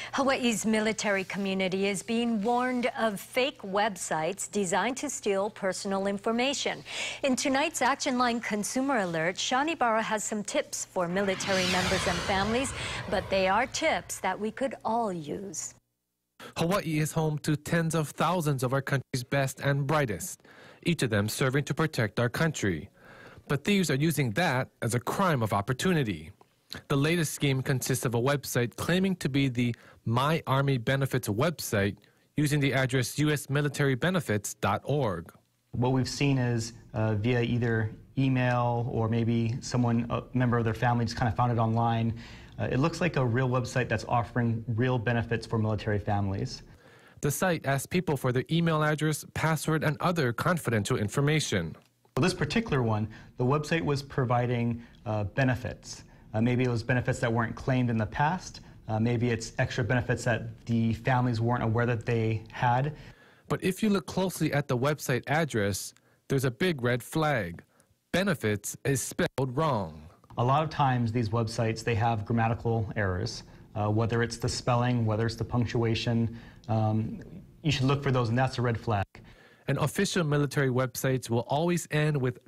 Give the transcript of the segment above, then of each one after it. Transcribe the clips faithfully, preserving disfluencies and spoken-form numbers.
Hawaii's military community is being warned of fake websites designed to steal personal information. In tonight's Action Line Consumer Alert, Sean Ibarra has some tips for military members and families, but they are tips that we could all use. Hawaii is home to tens of thousands of our country's best and brightest, each of them serving to protect our country. But thieves are using that as a crime of opportunity. The latest scheme consists of a website claiming to be the My Army Benefits website using the address u s military benefits dot org. What we've seen is uh, via either email or maybe someone, a member of their family just kind of found it online. Uh, it looks like a real website that's offering real benefits for military families. The site asks people for their email address, password, and other confidential information. For this particular one, the website was providing uh, benefits. Uh, maybe it was benefits that weren't claimed in the past. Uh, maybe it's extra benefits that the families weren't aware that they had. But if you look closely at the website address, there's a big red flag. Benefits is spelled wrong. A lot of times these websites, they have grammatical errors, uh, whether it's the spelling, whether it's the punctuation. Um, you should look for those, and that's a red flag. And official military websites will always end with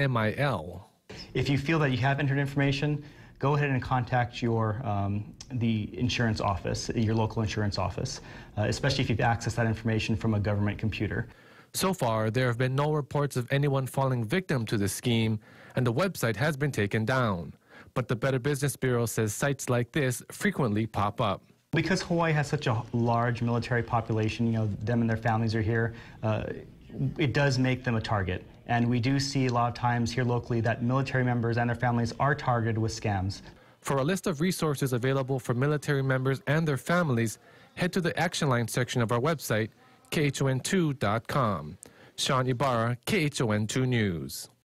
.mil. If you feel that you have entered information, go ahead and contact your um, the insurance office, your local insurance office, uh, especially if you've accessed that information from a government computer. So far, there have been no reports of anyone falling victim to the scheme, and the website has been taken down. But the Better Business Bureau says sites like this frequently pop up. Because Hawaii has such a large military population, you know, them and their families are here, uh, it does make them a target. And we do see a lot of times here locally that military members and their families are targeted with scams. For a list of resources available for military members and their families, head to the Action Line section of our website, K H O N two dot com. Sean Ibarra, K H O N two News.